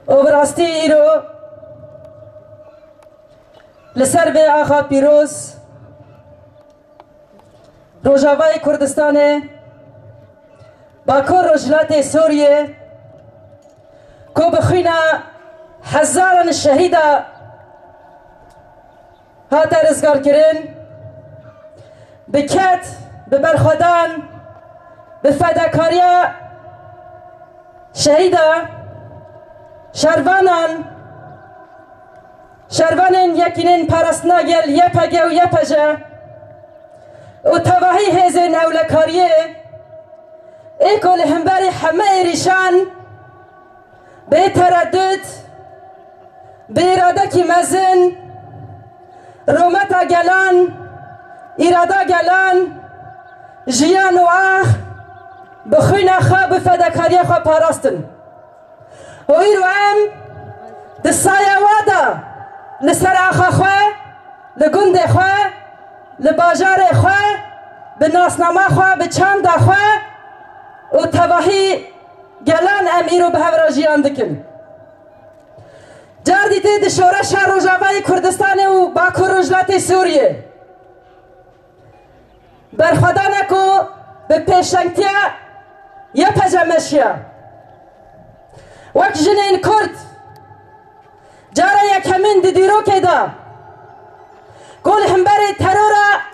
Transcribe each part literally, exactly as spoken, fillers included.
و براستی ایرو لسر به آخا پیروز روجاوای کردستان باکر رجلات سوریه کو بخوینا هزاران شهیدا هات رزگار کرن بکت ببرخدان بفداکاریا شهیدا شروانان شروانن یکینن پرستنا گل یپگه و یپجه و تواهی هزین اولکاریه ایکل همبر همه ریشان به تردد به اراده کی مزن رومتا گلان اراده گلان جیان و آخ بخوین خواه بفداکاری خواه پاراستن و ایرو ام دسایه وادا لسر آخا خواه لگند خواه لباجار خواه بناسنامه خواه بچند خواه و تواهی گلان ام ایرو به هورا جیان دکن جار دیده دشورش روجاوای کردستان و باکر رجلات سوریه برخوادانه کو به پیشنگتیا یا پجمشیا وک جنین کرد جارا یک همین دیدیرو که دا کل همبر ترور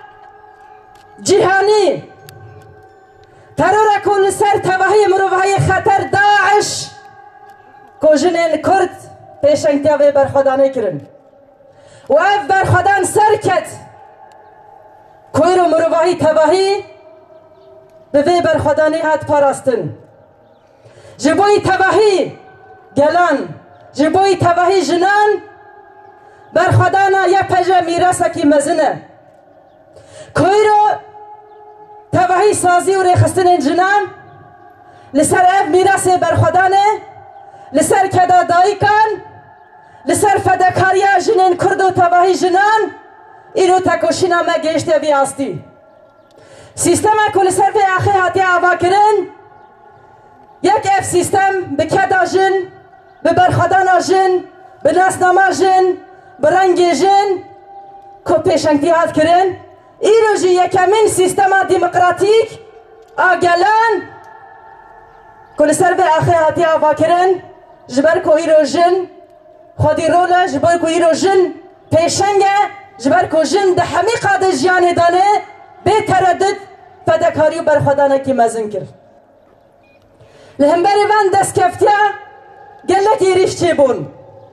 جهانی ترور کل سر تواهی مروهای خطر داعش کو جنین کرد پیشنگتیا و برخوادانه کرن و اف برخوادان سر کت کویرو مروهای تواهی به وی برخوادانی هات پاراستن جبوی تواهی گلان جبوی تواهی جنان برخوادانا یا پجا میراسا کی مزنه کویرو تواهی سازی و ریخستن جنان لسر اف میراس برخوادانه لسر کدا دایکان لسر فداکاریا جنین کرد و تواهی جنان ایرو تکوشینا ما گشته وی آستی سیستم کل سر به آخه هاتی آوا کرن یک اف سیستم به کدا جن به برخدان جن به ناسنامه جن به رنگ جن کو پیشنگتی هات کرن ایرو جی یکمین سیستم دموکراتیک آگلان کل سر به آخه هاتی آوا کرن جبر کو ایرو جن خودی رولا جبر کو ایرو جن پیشنگه جبر کو جن ده همی قاده جیان دانه به تردد فداکاری و برخوادانه کی مزن کرد لهمبری وان دست کفتیا گلک ایریش چی بون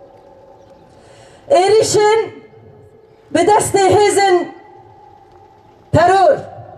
ایریشن به دست هزن ترور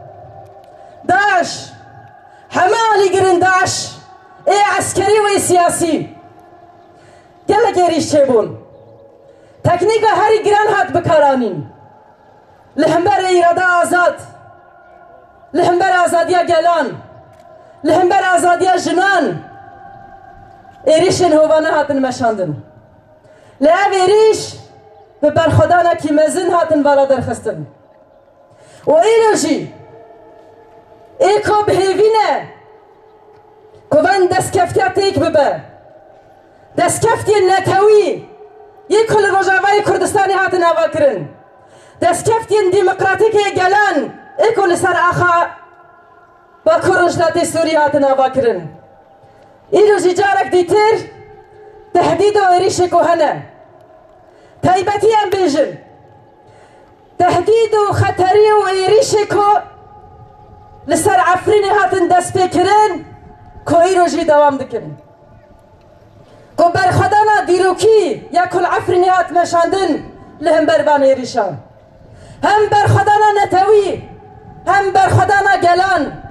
داعش همه آلی گرن داعش ای عسکری و ای سیاسی گلک ایریش چی بون تکنیک هری گران هات بکارانین لهمبر ایراده آزاد لهمبر آزادیا گلان لهمبر آزادیا جنان ایریشن هوانه هاتن مشاندن لعب ایریش به برخودانه کی مزن هاتن والا درخستن و ایرو جی ایکو بهیوینه کوان دست کفتیا تیک ببه دست کفتی نتوی یک کل روجاوای کردستانی هاتن آوا کرن دست کفتی دموکراتیک گلان ایکو لسر آخا باکر رجلات سوری هاتن آوا کرن ایرو جی جارک دیتر تهدید و ایریش کوهنه تایبتی هم بیجن تهدید و خطری و ایریش کو لسر عفرین هاتن دست بکرن کو ایرو جی دوام دکن کو برخدانا دیروکی یا کل عفرین هات مشاندن لهم بربان ایریشان هم برخدانا نتوی هم برخدانا گلان